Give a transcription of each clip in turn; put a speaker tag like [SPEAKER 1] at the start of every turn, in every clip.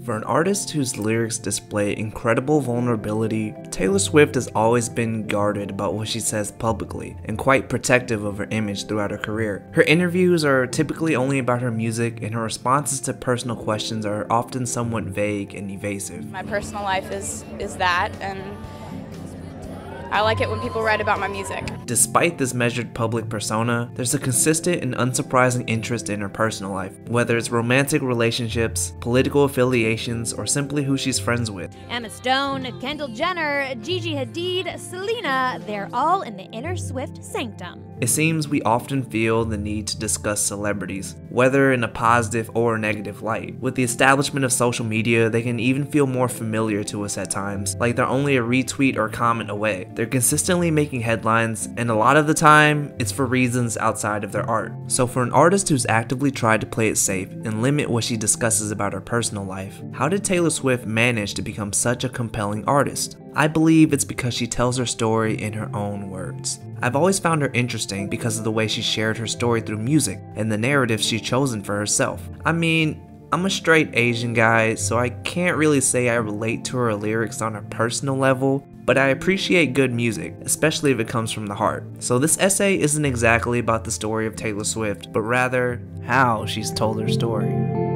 [SPEAKER 1] For an artist whose lyrics display incredible vulnerability, Taylor Swift has always been guarded about what she says publicly and quite protective of her image throughout her career. Her interviews are typically only about her music, and her responses to personal questions are often somewhat vague and evasive.
[SPEAKER 2] My personal life is that, and I like it when people write about my music.
[SPEAKER 1] Despite this measured public persona, there's a consistent and unsurprising interest in her personal life, whether it's romantic relationships, political affiliations, or simply who she's friends with.
[SPEAKER 3] Emma Stone, Kendall Jenner, Gigi Hadid, Selena, they're all in the inner Swift sanctum.
[SPEAKER 1] It seems we often feel the need to discuss celebrities, whether in a positive or negative light. With the establishment of social media, they can even feel more familiar to us at times, like they're only a retweet or comment away. They're consistently making headlines, and a lot of the time, it's for reasons outside of their art. So for an artist who's actively tried to play it safe and limit what she discusses about her personal life, how did Taylor Swift manage to become such a compelling artist? I believe it's because she tells her story in her own words. I've always found her interesting because of the way she shared her story through music and the narrative she's chosen for herself. I mean, I'm a straight Asian guy, so I can't really say I relate to her lyrics on a personal level, but I appreciate good music, especially if it comes from the heart. So this essay isn't exactly about the story of Taylor Swift, but rather how she's told her story.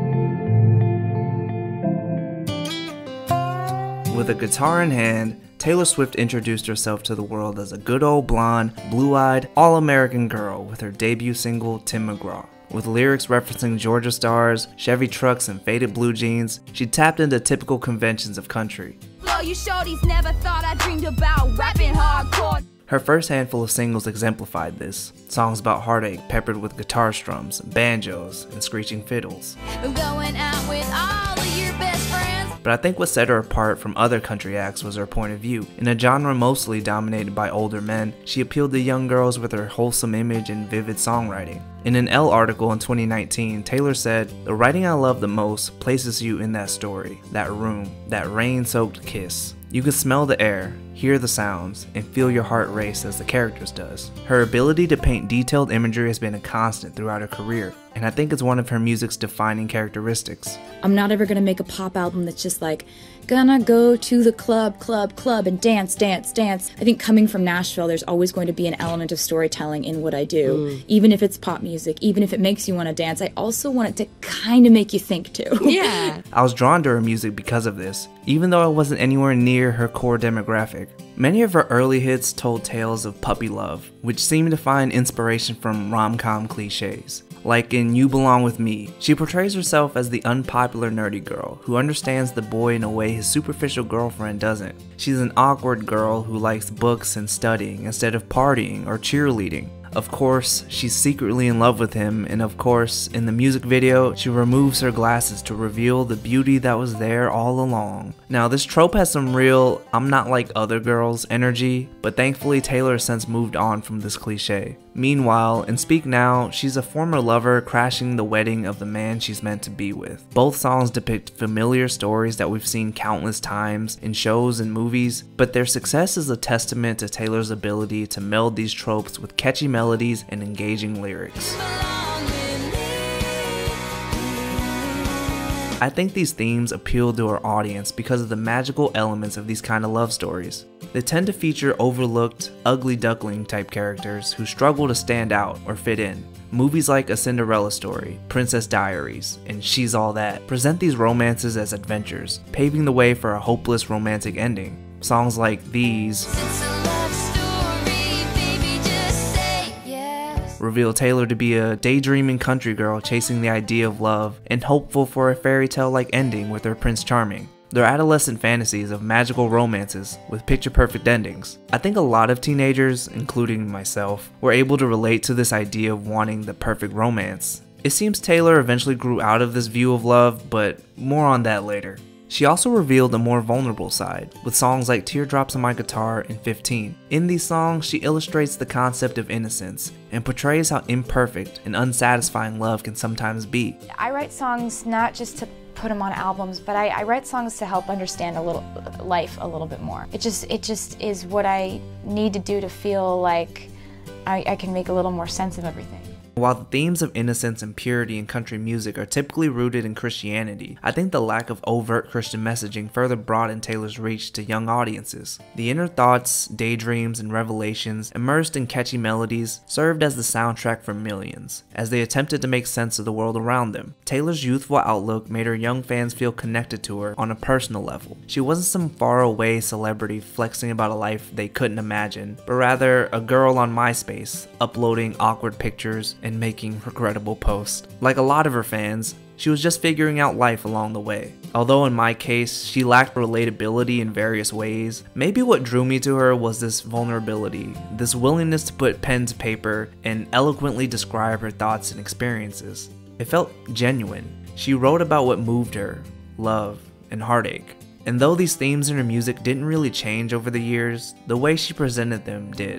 [SPEAKER 1] With a guitar in hand, Taylor Swift introduced herself to the world as a good old blonde, blue-eyed, all-American girl with her debut single, Tim McGraw. With lyrics referencing Georgia stars, Chevy trucks, and faded blue jeans, she tapped into typical conventions of country.
[SPEAKER 4] You shorties never thought I dreamed about rapping hardcore.
[SPEAKER 1] Her first handful of singles exemplified this. Songs about heartache peppered with guitar strums, banjos, and screeching fiddles.
[SPEAKER 4] I'm going out with all of your best friends.
[SPEAKER 1] But I think what set her apart from other country acts was her point of view. In a genre mostly dominated by older men, she appealed to young girls with her wholesome image and vivid songwriting. In an Elle article in 2019, Taylor said, "The writing I love the most places you in that story, that room, that rain-soaked kiss. You can smell the air, hear the sounds, and feel your heart race as the characters does." Her ability to paint detailed imagery has been a constant throughout her career, and I think it's one of her music's defining characteristics.
[SPEAKER 5] I'm not ever gonna make a pop album that's just like, gonna go to the club, and dance. I think coming from Nashville, there's always going to be an element of storytelling in what I do. Even if it's pop music, even if it makes you want to dance, I also want it to kind of make you think too.
[SPEAKER 3] Yeah.
[SPEAKER 1] I was drawn to her music because of this, even though I wasn't anywhere near her core demographic. Many of her early hits told tales of puppy love, which seemed to find inspiration from rom-com cliches. Like in You Belong With Me, she portrays herself as the unpopular nerdy girl who understands the boy in a way his superficial girlfriend doesn't. She's an awkward girl who likes books and studying instead of partying or cheerleading. Of course, she's secretly in love with him, and of course, in the music video, she removes her glasses to reveal the beauty that was there all along. Now, this trope has some real "I'm not like other girls" energy, but thankfully Taylor has since moved on from this cliche. Meanwhile, in Speak Now, she's a former lover crashing the wedding of the man she's meant to be with. Both songs depict familiar stories that we've seen countless times in shows and movies, but their success is a testament to Taylor's ability to meld these tropes with catchy melodies and engaging lyrics. I think these themes appeal to our audience because of the magical elements of these kind of love stories. They tend to feature overlooked, ugly duckling type characters who struggle to stand out or fit in. Movies like A Cinderella Story, Princess Diaries, and She's All That present these romances as adventures, paving the way for a hopeless romantic ending. Songs like these reveal Taylor to be a daydreaming country girl chasing the idea of love and hopeful for a fairy tale-like ending with her Prince Charming. They're adolescent fantasies of magical romances with picture-perfect endings. I think a lot of teenagers, including myself, were able to relate to this idea of wanting the perfect romance. It seems Taylor eventually grew out of this view of love, but more on that later. She also revealed a more vulnerable side, with songs like Teardrops on My Guitar and 15. In these songs, she illustrates the concept of innocence and portrays how imperfect and unsatisfying love can sometimes be.
[SPEAKER 6] I write songs not just to put them on albums, but I write songs to help understand life a little bit more. It just is what I need to do to feel like I can make a little more sense of everything.
[SPEAKER 1] While the themes of innocence and purity in country music are typically rooted in Christianity, I think the lack of overt Christian messaging further broadened Taylor's reach to young audiences. The inner thoughts, daydreams, and revelations, immersed in catchy melodies, served as the soundtrack for millions, as they attempted to make sense of the world around them. Taylor's youthful outlook made her young fans feel connected to her on a personal level. She wasn't some faraway celebrity flexing about a life they couldn't imagine, but rather a girl on MySpace, uploading awkward pictures and making regrettable posts. Like a lot of her fans, she was just figuring out life along the way. Although in my case, she lacked relatability in various ways, maybe what drew me to her was this vulnerability, this willingness to put pen to paper and eloquently describe her thoughts and experiences. It felt genuine. She wrote about what moved her, love, and heartache. And though these themes in her music didn't really change over the years, the way she presented them did.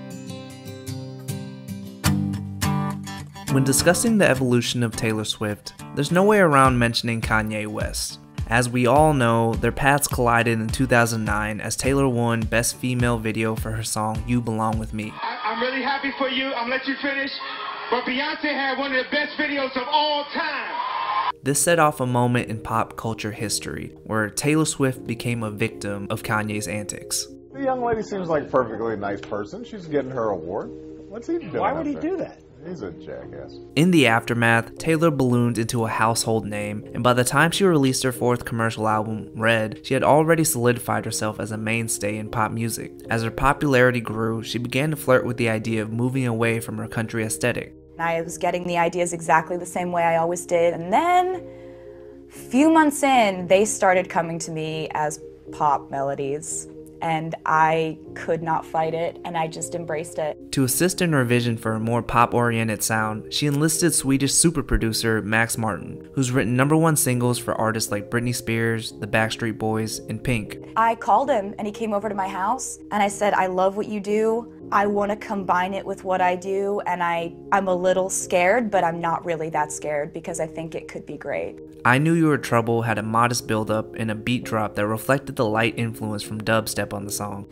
[SPEAKER 1] When discussing the evolution of Taylor Swift, there's no way around mentioning Kanye West. As we all know, their paths collided in 2009 as Taylor won Best Female Video for her song You Belong With Me.
[SPEAKER 7] I'm really happy for you, I'm gonna let you finish, but Beyonce had one of the best videos of all time.
[SPEAKER 1] This set off a moment in pop culture history where Taylor Swift became a victim of Kanye's antics.
[SPEAKER 8] The young lady seems like a perfectly nice person. She's getting her award. What's he doing?
[SPEAKER 9] Why would he do that?
[SPEAKER 8] He's a jackass.
[SPEAKER 1] In the aftermath, Taylor ballooned into a household name, and by the time she released her fourth commercial album, Red, she had already solidified herself as a mainstay in pop music. As her popularity grew, she began to flirt with the idea of moving away from her country aesthetic.
[SPEAKER 6] I was getting the ideas exactly the same way I always did, and then a few months in, they started coming to me as pop melodies. And I could not fight it, and I just embraced it.
[SPEAKER 1] To assist in her vision for a more pop-oriented sound, she enlisted Swedish super producer Max Martin, who's written #1 singles for artists like Britney Spears, the Backstreet Boys, and Pink.
[SPEAKER 6] I called him, and he came over to my house, and I said, I love what you do. I want to combine it with what I do, and I'm a little scared, but I'm not really that scared because I think it could be great.
[SPEAKER 1] I Knew You Were Trouble had a modest build-up and a beat drop that reflected the light influence from dubstep on the song,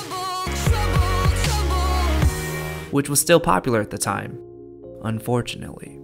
[SPEAKER 1] which was still popular at the time, unfortunately.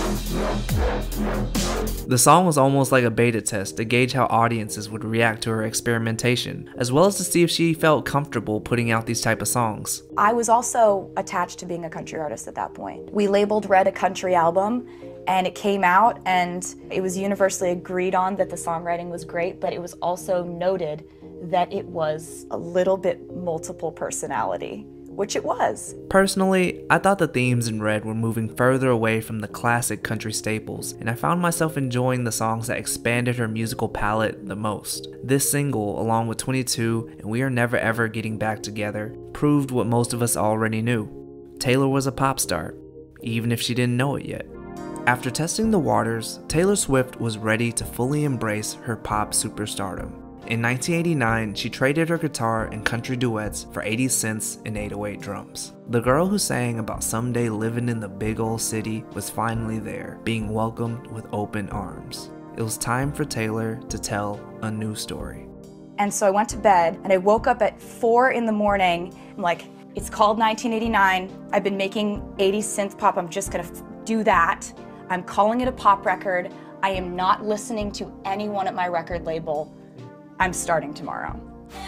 [SPEAKER 1] The song was almost like a beta test to gauge how audiences would react to her experimentation, as well as to see if she felt comfortable putting out these type of songs.
[SPEAKER 6] I was also attached to being a country artist at that point. We labeled Red a country album, and it came out, and it was universally agreed on that the songwriting was great, but it was also noted that it was a little bit multiple personality, which it was.
[SPEAKER 1] Personally, I thought the themes in Red were moving further away from the classic country staples, and I found myself enjoying the songs that expanded her musical palette the most. This single, along with 22 and We Are Never Ever Getting Back Together, proved what most of us already knew. Taylor was a pop star, even if she didn't know it yet. After testing the waters, Taylor Swift was ready to fully embrace her pop superstardom. In 1989, she traded her guitar and country duets for 80 cents and 808 drums. The girl who sang about someday living in the big old city was finally there, being welcomed with open arms. It was time for Taylor to tell a new story.
[SPEAKER 6] And so I went to bed, and I woke up at 4 in the morning. I'm like, it's called 1989. I've been making 80s synth pop. I'm just gonna do that. I'm calling it a pop record. I am not listening to anyone at my record label. I'm starting tomorrow.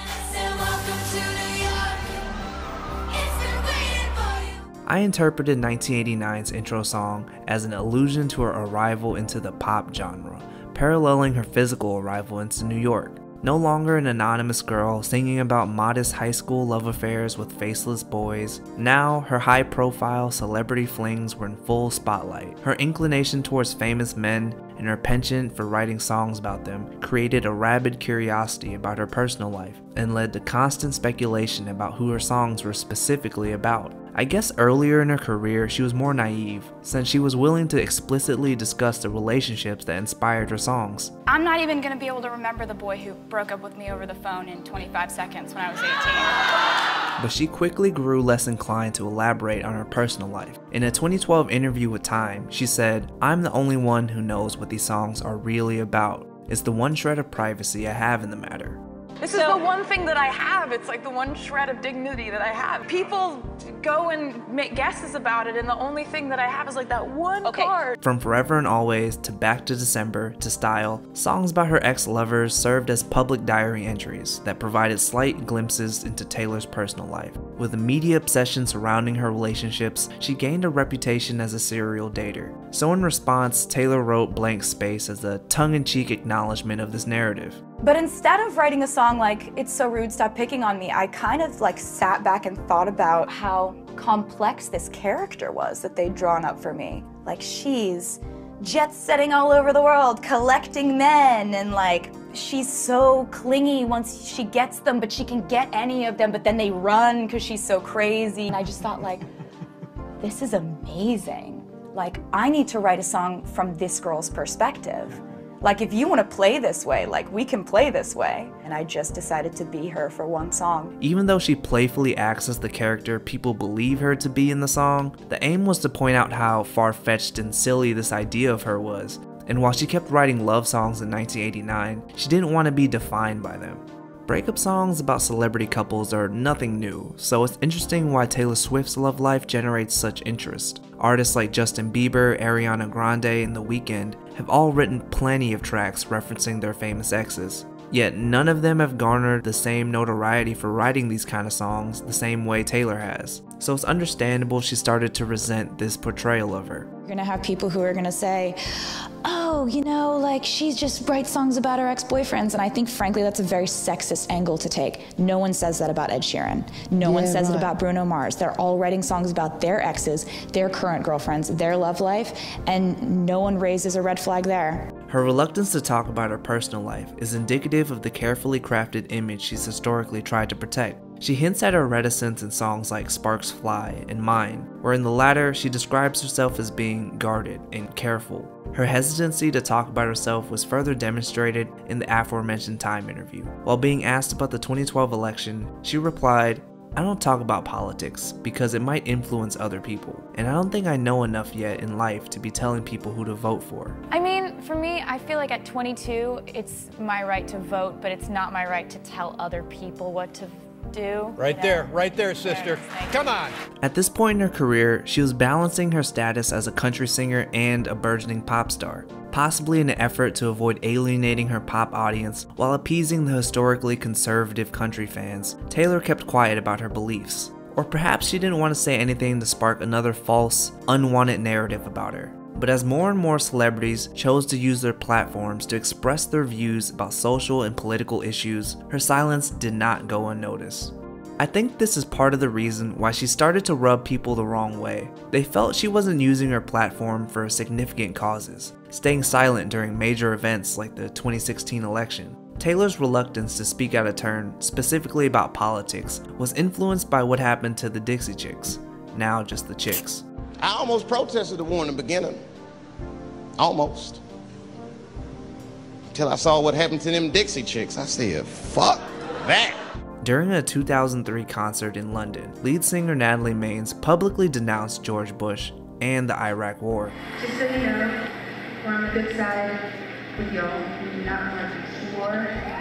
[SPEAKER 1] I interpreted 1989's intro song as an allusion to her arrival into the pop genre, paralleling her physical arrival into New York. No longer an anonymous girl singing about modest high school love affairs with faceless boys, now her high-profile celebrity flings were in full spotlight. Her inclination towards famous men and her penchant for writing songs about them created a rabid curiosity about her personal life and led to constant speculation about who her songs were specifically about. I guess earlier in her career she was more naive, since she was willing to explicitly discuss the relationships that inspired her songs.
[SPEAKER 2] I'm not even going to be able to remember the boy who broke up with me over the phone in 25 seconds when I was 18.
[SPEAKER 1] But she quickly grew less inclined to elaborate on her personal life. In a 2012 interview with Time, she said, "I'm the only one who knows what these songs are really about. It's the one shred of privacy I have in the matter."
[SPEAKER 9] This is the one thing that I have. It's like the one shred of dignity that I have. People go and make guesses about it, and the only thing that I have is like that one card.
[SPEAKER 1] From Forever and Always to Back to December to Style, songs about her ex-lovers served as public diary entries that provided slight glimpses into Taylor's personal life. With the media obsession surrounding her relationships, she gained a reputation as a serial dater. So in response, Taylor wrote Blank Space as a tongue-in-cheek acknowledgement of this narrative.
[SPEAKER 6] But instead of writing a song like It's So Rude, Stop Picking on Me, I kind of like sat back and thought about how complex this character was that they'd drawn up for me. Like, she's jet-setting all over the world, collecting men, and like, she's so clingy once she gets them, but she can get any of them, but then they run because she's so crazy. And I just thought, like, this is amazing. Like, I need to write a song from this girl's perspective. Like, if you want to play this way, like, we can play this way. And I just decided to be her for one song.
[SPEAKER 1] Even though she playfully acts as the character people believe her to be in the song, the aim was to point out how far-fetched and silly this idea of her was. And while she kept writing love songs in 1989, she didn't want to be defined by them. Breakup songs about celebrity couples are nothing new, so it's interesting why Taylor Swift's love life generates such interest. Artists like Justin Bieber, Ariana Grande, and The Weeknd have all written plenty of tracks referencing their famous exes. Yet none of them have garnered the same notoriety for writing these kind of songs the same way Taylor has. So it's understandable she started to resent this portrayal of her.
[SPEAKER 5] You're gonna have people who are gonna say, oh, you know, like, she just writes songs about her ex-boyfriends. And I think, frankly, that's a very sexist angle to take. No one says that about Ed Sheeran. No one says it about Bruno Mars. They're all writing songs about their exes, their current girlfriends, their love life, and no one raises a red flag there.
[SPEAKER 1] Her reluctance to talk about her personal life is indicative of the carefully crafted image she's historically tried to protect. She hints at her reticence in songs like Sparks Fly and Mine, where in the latter she describes herself as being guarded and careful. Her hesitancy to talk about herself was further demonstrated in the aforementioned Time interview. While being asked about the 2012 election, she replied, "I don't talk about politics because it might influence other people, and I don't think I know enough yet in life to be telling people who to vote for."
[SPEAKER 2] I mean, for me, I feel like at 22, it's my right to vote, but it's not my right to tell other people what to do.
[SPEAKER 10] Right there, sister. Come on.
[SPEAKER 1] At this point in her career, she was balancing her status as a country singer and a burgeoning pop star, possibly in an effort to avoid alienating her pop audience while appeasing the historically conservative country fans. Taylor kept quiet about her beliefs. Or perhaps she didn't want to say anything to spark another false, unwanted narrative about her. But as more and more celebrities chose to use their platforms to express their views about social and political issues, her silence did not go unnoticed. I think this is part of the reason why she started to rub people the wrong way. They felt she wasn't using her platform for significant causes, staying silent during major events like the 2016 election. Taylor's reluctance to speak out of turn, specifically about politics, was influenced by what happened to the Dixie Chicks, now just the Chicks.
[SPEAKER 11] I almost protested the war in the beginning. Almost. Till I saw what happened to them Dixie Chicks. I said, fuck that.
[SPEAKER 1] During a 2003 concert in London, lead singer Natalie Maines publicly denounced George Bush and the Iraq War.
[SPEAKER 12] Just so you know, we're on the good side with y'all. We do not want war.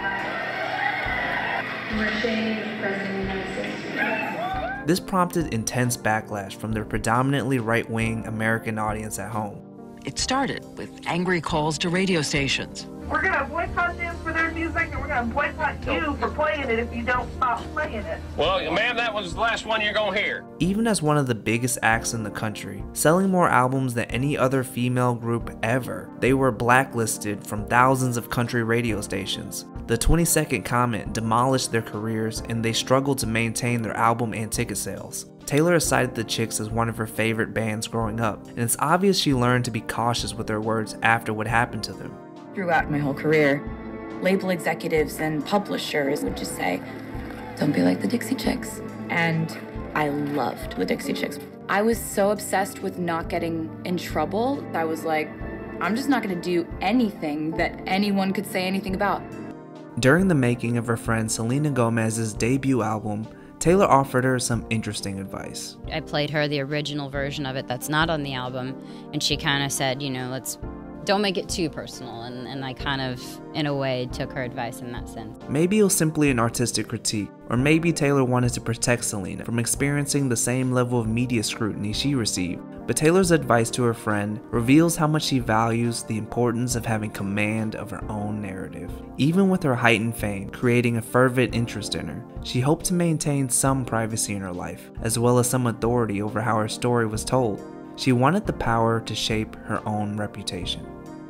[SPEAKER 12] We're ashamed of the President of the United States.
[SPEAKER 1] This prompted intense backlash from the predominantly right-wing American audience at home.
[SPEAKER 13] It started with angry calls to radio stations.
[SPEAKER 12] We're going to boycott them for their music, and we're going to boycott you for playing it if you don't stop playing it.
[SPEAKER 14] Well, ma'am, that was the last one you're going to hear.
[SPEAKER 1] Even as one of the biggest acts in the country, selling more albums than any other female group ever, they were blacklisted from thousands of country radio stations. The 20-second comment demolished their careers, and they struggled to maintain their album and ticket sales. Taylor has cited the Chicks as one of her favorite bands growing up, and it's obvious she learned to be cautious with her words after what happened to them.
[SPEAKER 5] Throughout my whole career, label executives and publishers would just say, don't be like the Dixie Chicks. And I loved the Dixie Chicks. I was so obsessed with not getting in trouble. I was like, I'm just not gonna do anything that anyone could say anything about.
[SPEAKER 1] During the making of her friend Selena Gomez's debut album, Taylor offered her some interesting advice.
[SPEAKER 15] I played her the original version of it that's not on the album, and she kind of said, you know, let's don't make it too personal, and I kind of, in a way, took her advice in that sense.
[SPEAKER 1] Maybe it was simply an artistic critique, or maybe Taylor wanted to protect Selena from experiencing the same level of media scrutiny she received. But Taylor's advice to her friend reveals how much she values the importance of having command of her own narrative. Even with her heightened fame creating a fervent interest in her, she hoped to maintain some privacy in her life, as well as some authority over how her story was told. She wanted the power to shape her own reputation.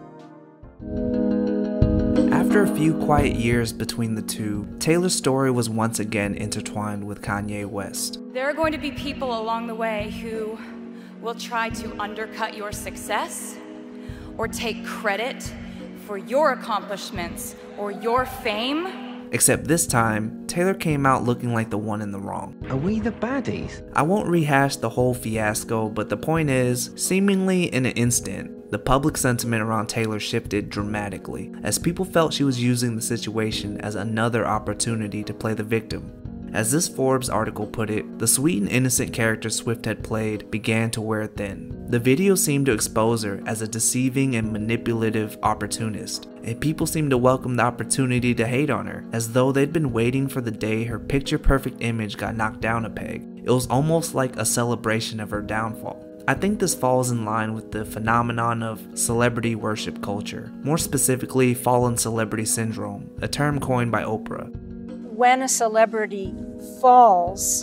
[SPEAKER 1] After a few quiet years between the two, Taylor's story was once again intertwined with Kanye West.
[SPEAKER 2] There are going to be people along the way who will try to undercut your success or take credit for your accomplishments or your fame.
[SPEAKER 1] Except this time, Taylor came out looking like the one in the wrong.
[SPEAKER 16] Are we the baddies?
[SPEAKER 1] I won't rehash the whole fiasco, but the point is, seemingly in an instant, the public sentiment around Taylor shifted dramatically, as people felt she was using the situation as another opportunity to play the victim. As this Forbes article put it, the sweet and innocent character Swift had played began to wear thin. The video seemed to expose her as a deceiving and manipulative opportunist, and people seemed to welcome the opportunity to hate on her, as though they'd been waiting for the day her picture-perfect image got knocked down a peg. It was almost like a celebration of her downfall. I think this falls in line with the phenomenon of celebrity worship culture, more specifically fallen celebrity syndrome, a term coined by Oprah.
[SPEAKER 17] When a celebrity falls,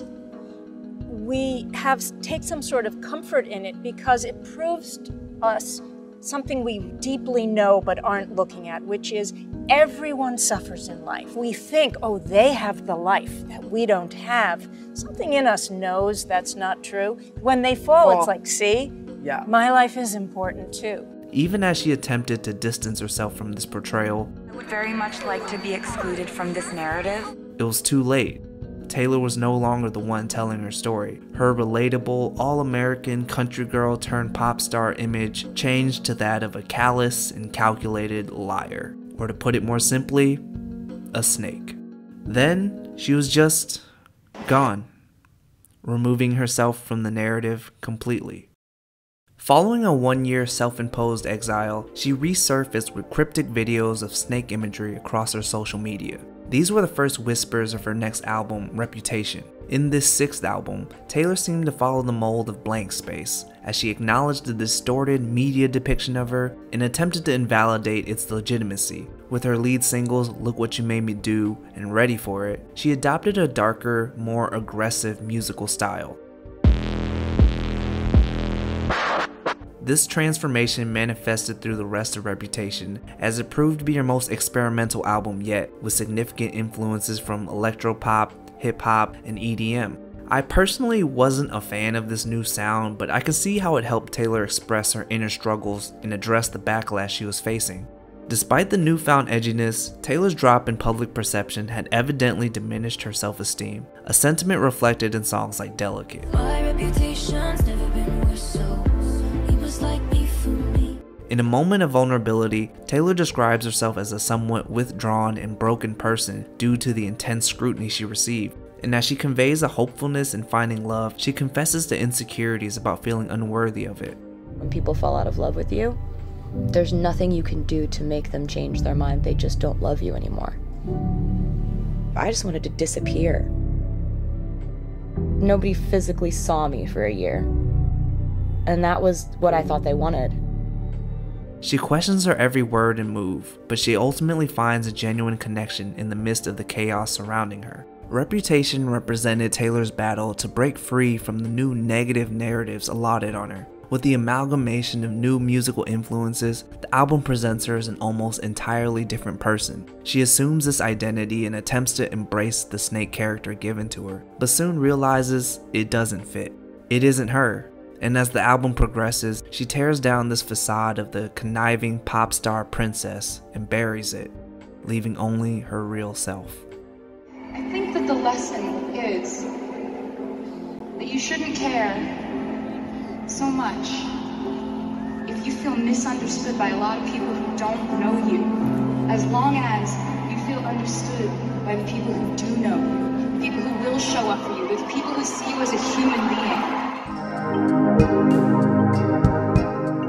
[SPEAKER 17] we take some sort of comfort in it because it proves to us something we deeply know but aren't looking at, which is everyone suffers in life. We think, oh, they have the life that we don't have. Something in us knows that's not true. When they fall, it's like, see, my life is important too.
[SPEAKER 1] Even as she attempted to distance herself from this portrayal,
[SPEAKER 6] I would very much like to be excluded from this narrative.
[SPEAKER 1] It was too late. Taylor was no longer the one telling her story. Her relatable, all-American country girl turned pop star image changed to that of a callous and calculated liar. Or to put it more simply, a snake. Then she was just gone, removing herself from the narrative completely. Following a one-year self-imposed exile, she resurfaced with cryptic videos of snake imagery across her social media. These were the first whispers of her next album, Reputation. In this sixth album, Taylor seemed to follow the mold of Blank Space, as she acknowledged the distorted media depiction of her and attempted to invalidate its legitimacy. With her lead singles, Look What You Made Me Do and Ready For It, she adopted a darker, more aggressive musical style. This transformation manifested through the rest of Reputation, as it proved to be her most experimental album yet, with significant influences from electropop, hip-hop, and EDM. I personally wasn't a fan of this new sound, but I could see how it helped Taylor express her inner struggles and address the backlash she was facing. Despite the newfound edginess, Taylor's drop in public perception had evidently diminished her self-esteem, a sentiment reflected in songs like Delicate.
[SPEAKER 18] My reputation's never been worse, so he was like me for me.
[SPEAKER 1] In a moment of vulnerability, Taylor describes herself as a somewhat withdrawn and broken person due to the intense scrutiny she received. And as she conveys a hopefulness in finding love, she confesses to insecurities about feeling unworthy of it.
[SPEAKER 5] When people fall out of love with you, there's nothing you can do to make them change their mind. They just don't love you anymore. I just wanted to disappear. Nobody physically saw me for a year. And that was what I thought they wanted.
[SPEAKER 1] She questions her every word and move, but she ultimately finds a genuine connection in the midst of the chaos surrounding her. Reputation represented Taylor's battle to break free from the new negative narratives allotted on her. With the amalgamation of new musical influences, the album presents her as an almost entirely different person. She assumes this identity and attempts to embrace the snake character given to her, but soon realizes it doesn't fit. It isn't her. And as the album progresses, she tears down this facade of the conniving pop star princess and buries it, leaving only her real self.
[SPEAKER 19] I think that the lesson is that you shouldn't care so much if you feel misunderstood by a lot of people who don't know you, as long as you feel understood by the people who do know you, people who will show up for you, the people who see you as a human being.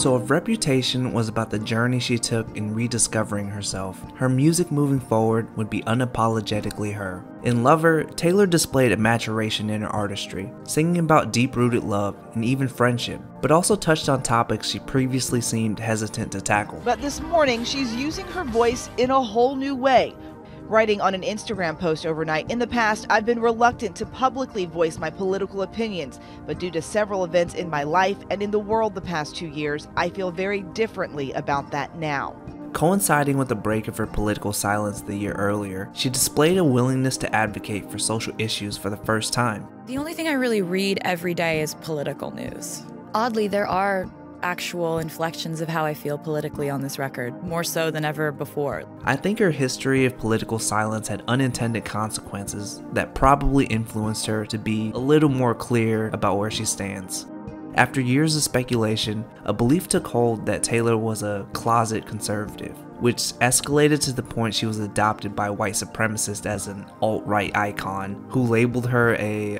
[SPEAKER 1] So if Reputation was about the journey she took in rediscovering herself, her music moving forward would be unapologetically her. In Lover, Taylor displayed a maturation in her artistry, singing about deep-rooted love and even friendship, but also touched on topics she previously seemed hesitant to tackle.
[SPEAKER 16] But this morning, she's using her voice in a whole new way. Writing on an Instagram post overnight, "In the past, I've been reluctant to publicly voice my political opinions, but due to several events in my life and in the world the past 2 years, I feel very differently about that now."
[SPEAKER 1] Coinciding with the break of her political silence the year earlier, she displayed a willingness to advocate for social issues for the first time.
[SPEAKER 20] The only thing I really read every day is political news. Oddly, there are actual inflections of how I feel politically on this record, more so than ever before.
[SPEAKER 1] I think her history of political silence had unintended consequences that probably influenced her to be a little more clear about where she stands. After years of speculation, a belief took hold that Taylor was a closet conservative, which escalated to the point she was adopted by white supremacists as an alt-right icon, who labeled her a,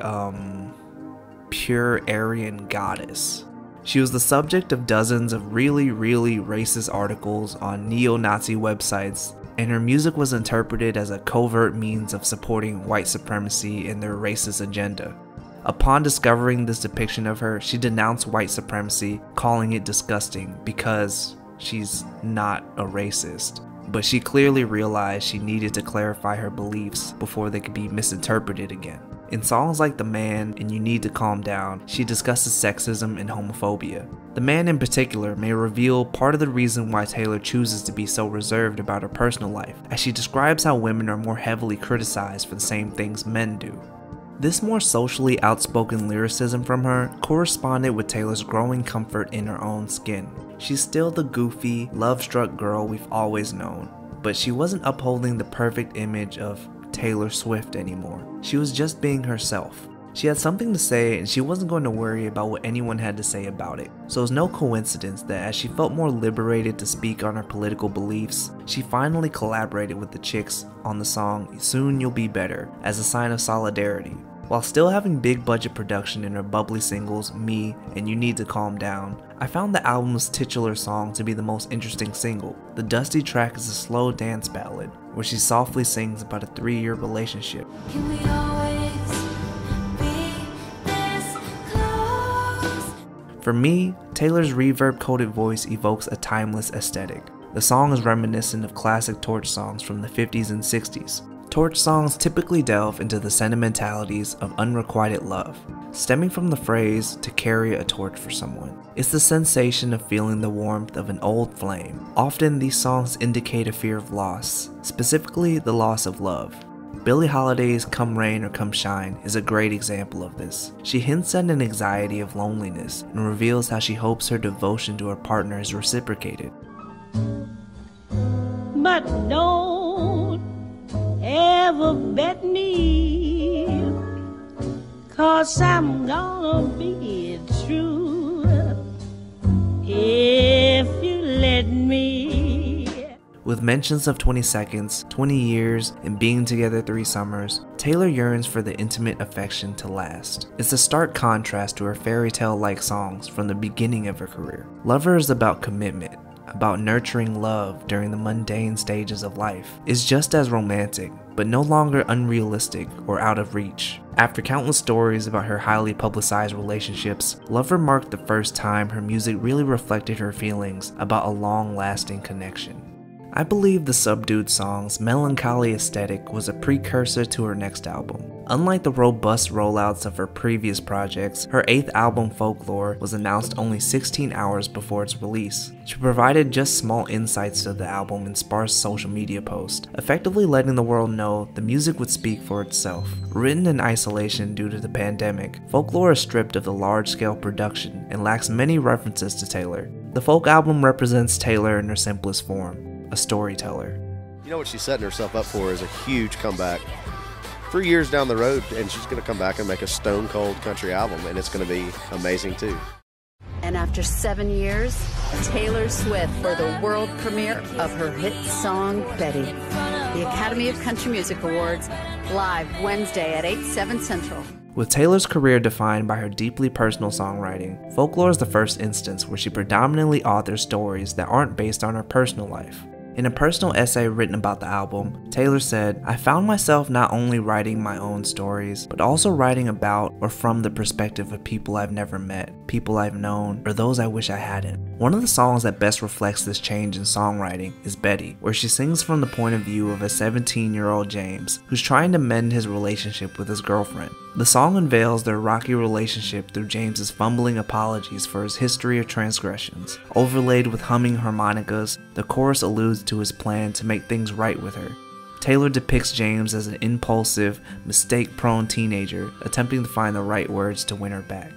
[SPEAKER 1] pure Aryan goddess. She was the subject of dozens of really racist articles on neo-Nazi websites, and her music was interpreted as a covert means of supporting white supremacy and their racist agenda. Upon discovering this depiction of her, she denounced white supremacy, calling it disgusting because she's not a racist. But she clearly realized she needed to clarify her beliefs before they could be misinterpreted again. In songs like The Man and You Need to Calm Down, she discusses sexism and homophobia. The Man in particular may reveal part of the reason why Taylor chooses to be so reserved about her personal life, as she describes how women are more heavily criticized for the same things men do. This more socially outspoken lyricism from her corresponded with Taylor's growing comfort in her own skin. She's still the goofy, love-struck girl we've always known, but she wasn't upholding the perfect image of Taylor Swift anymore. She was just being herself. She had something to say and she wasn't going to worry about what anyone had to say about it. So it was no coincidence that as she felt more liberated to speak on her political beliefs, she finally collaborated with the Chicks on the song Soon You'll Be Better as a sign of solidarity. While still having big budget production in her bubbly singles Me and You Need to Calm Down, I found the album's titular song to be the most interesting single. The dusty track is a slow dance ballad where she softly sings about a 3-year relationship.
[SPEAKER 18] Can we always be this close?
[SPEAKER 1] For me, Taylor's reverb-coated voice evokes a timeless aesthetic. The song is reminiscent of classic Torch songs from the 50s and 60s. Torch songs typically delve into the sentimentalities of unrequited love, stemming from the phrase to carry a torch for someone. It's the sensation of feeling the warmth of an old flame. Often these songs indicate a fear of loss, specifically the loss of love. Billie Holiday's Come Rain or Come Shine is a great example of this. She hints at an anxiety of loneliness and reveals how she hopes her devotion to her partner is reciprocated.
[SPEAKER 21] But don't ever bet me, 'cause I'm gonna be true if you let me.
[SPEAKER 1] With mentions of 20 seconds, 20 years, and being together 3 summers, Taylor yearns for the intimate affection to last. It's a stark contrast to her fairy tale-like songs from the beginning of her career. Lover is about commitment, about nurturing love during the mundane stages of life. It's just as romantic, but no longer unrealistic or out of reach. After countless stories about her highly publicized relationships, Lover marked the first time her music really reflected her feelings about a long-lasting connection. I believe the subdued song's melancholy aesthetic was a precursor to her next album. Unlike the robust rollouts of her previous projects, her 8th album, Folklore, was announced only 16 hours before its release. She provided just small insights to the album in sparse social media posts, effectively letting the world know the music would speak for itself. Written in isolation due to the pandemic, Folklore is stripped of the large-scale production and lacks many references to Taylor. The folk album represents Taylor in her simplest form, a storyteller.
[SPEAKER 22] You know what she's setting herself up for is a huge comeback. 3 years down the road, and she's going to come back and make a stone cold country album, and it's going to be amazing too.
[SPEAKER 23] And after 7 years, Taylor Swift for the world premiere of her hit song, Betty. The Academy of Country Music Awards, live Wednesday at 8/7 Central.
[SPEAKER 1] With Taylor's career defined by her deeply personal songwriting, Folklore is the first instance where she predominantly authors stories that aren't based on her personal life. In a personal essay written about the album, Taylor said, "I found myself not only writing my own stories, but also writing about or from the perspective of people I've never met, people I've known, or those I wish I hadn't." One of the songs that best reflects this change in songwriting is Betty, where she sings from the point of view of a 17-year-old James, who's trying to mend his relationship with his girlfriend. The song unveils their rocky relationship through James's fumbling apologies for his history of transgressions. Overlaid with humming harmonicas, the chorus alludes to his plan to make things right with her. Taylor depicts James as an impulsive, mistake-prone teenager attempting to find the right words to win her back.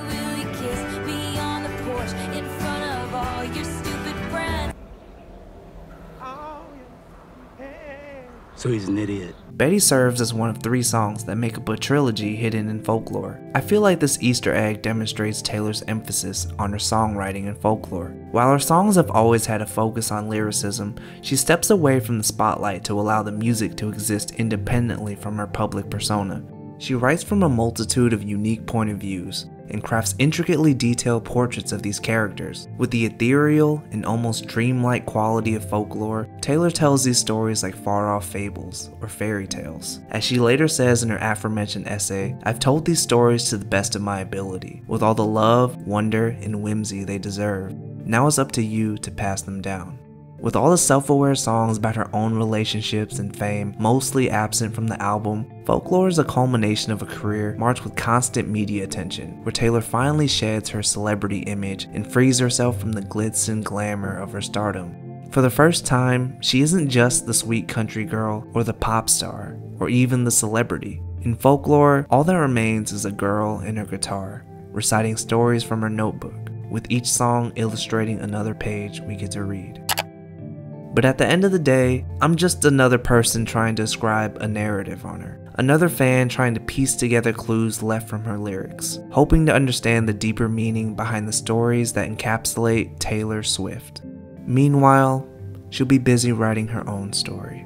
[SPEAKER 3] So he's an idiot.
[SPEAKER 1] Betty serves as one of 3 songs that make up a trilogy hidden in Folklore. I feel like this Easter egg demonstrates Taylor's emphasis on her songwriting in Folklore. While her songs have always had a focus on lyricism, she steps away from the spotlight to allow the music to exist independently from her public persona. She writes from a multitude of unique point of views and crafts intricately detailed portraits of these characters. With the ethereal and almost dreamlike quality of Folklore, Taylor tells these stories like far-off fables or fairy tales. As she later says in her aforementioned essay, "I've told these stories to the best of my ability, with all the love, wonder, and whimsy they deserve. Now it's up to you to pass them down." With all the self-aware songs about her own relationships and fame mostly absent from the album, Folklore is a culmination of a career marked with constant media attention, where Taylor finally sheds her celebrity image and frees herself from the glitz and glamour of her stardom. For the first time, she isn't just the sweet country girl or the pop star or even the celebrity. In Folklore, all that remains is a girl and her guitar, reciting stories from her notebook, with each song illustrating another page we get to read. But at the end of the day, I'm just another person trying to ascribe a narrative on her. Another fan trying to piece together clues left from her lyrics, hoping to understand the deeper meaning behind the stories that encapsulate Taylor Swift. Meanwhile, she'll be busy writing her own story.